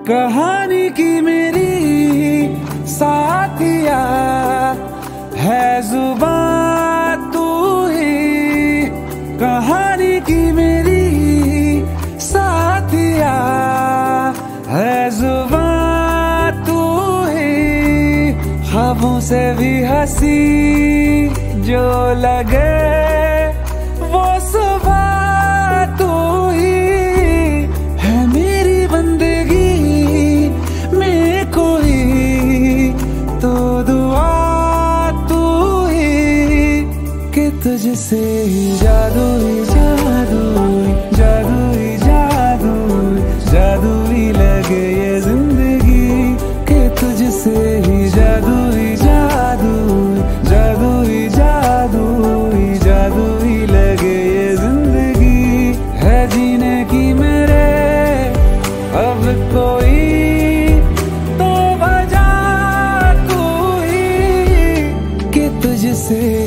कहानी की मेरी साथिया है जुबान तू ही। कहानी की मेरी साथिया है जुबान तू ही। ख्वाबों से भी हंसी जो लगे वो सुबह तू ही है। मेरी बंदगी में कोई तो दुआ तू ही कि तुझसे ही जादू ही जादू जादू ही जादू जादू ही लगे ये जिंदगी कि तुझसे ही जादू ही जादू जादू ही जादू जादू ही लगे ये जिंदगी है जीने की मेरे अब कोई तो वजह तू ही कि तुझसे